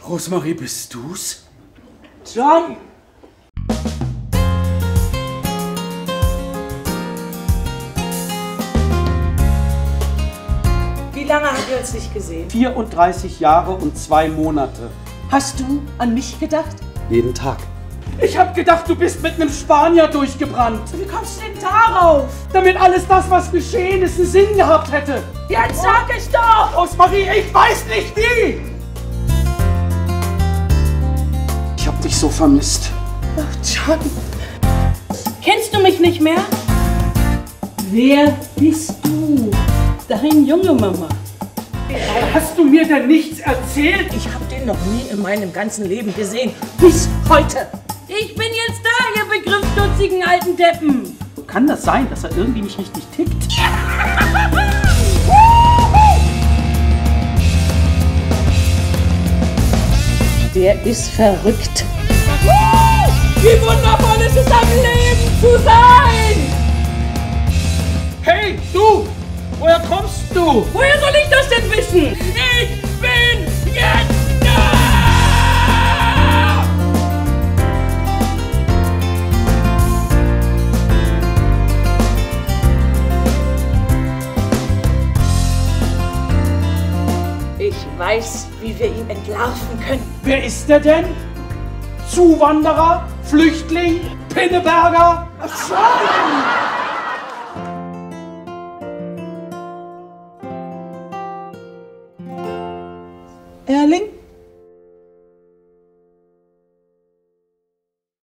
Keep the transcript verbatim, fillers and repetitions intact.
Rosemarie, bist du's? John! Wie lange haben wir uns nicht gesehen? vierunddreißig Jahre und zwei Monate. Hast du an mich gedacht? Jeden Tag. Ich hab gedacht, du bist mit einem Spanier durchgebrannt. Wie kommst du denn darauf? Damit alles das, was geschehen ist, einen Sinn gehabt hätte. Jetzt sag ich doch! Rosemarie, ich weiß nicht wie! Ich hab dich so vermisst. Ach, John. Kennst du mich nicht mehr? Wer bist du? Dein Junge, Mama. Hast du mir denn nichts erzählt? Ich hab den noch nie in meinem ganzen Leben gesehen. Bis heute. Ich bin jetzt da, ihr begriffsstutzigen alten Deppen. Kann das sein, dass er irgendwie nicht richtig tickt? Der ist verrückt. Wie wundervoll ist es, am Leben zu sein! Hey, du! Woher kommst du? Woher soll ich das denn wissen? Ich bin jetzt da! Ich weiß, wie wir ihn entlarven können. Wer ist der denn? Zuwanderer? Flüchtling? Pinneberger? Ach so.